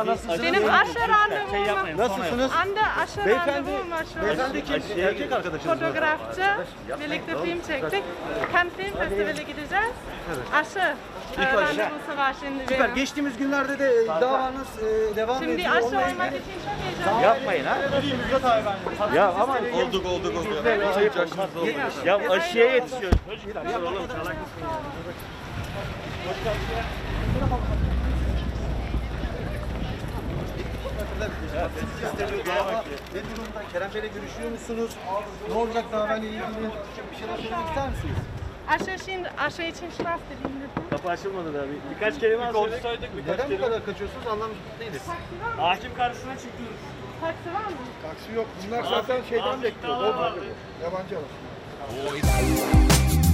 Merhaba, nasılsınız? Benim aşı randevum var. Nasılsınız? Aşı Beyefendi, randevum var şu an. beyefendi kim? Erkek arkadaşınız mı? Fotoğrafçı. Birlikte film çektik. Cannes Film Festivali'ne gideceğiz. Aşı randevusu var şimdi Süper. benim. Geçtiğimiz günlerde de davanız devam Şimdi ediyor. aşı Onunla olmak ilgili- için çok heyecanlıyım. Yapmayın ha. Ya ama Olduk. ya aşıya yetişiyoruz. Çocuklar ya oğlum salak. Dava ne durumda? Kerem Bey'le görüşüyor musunuz? Ne olacak davayla ilgili? Bir şeyler söylemek ister misiniz? Aşı için şurası dinledim. Kapı açılmadı da birkaç kelime söyledik. Neden bu kadar kaçıyorsunuz anlamış değiliz. Hakim karşısına çıktınız. Taksi var mı? Taksi yok. Bunlar zaten şeyden bekliyor. Yabancı alır.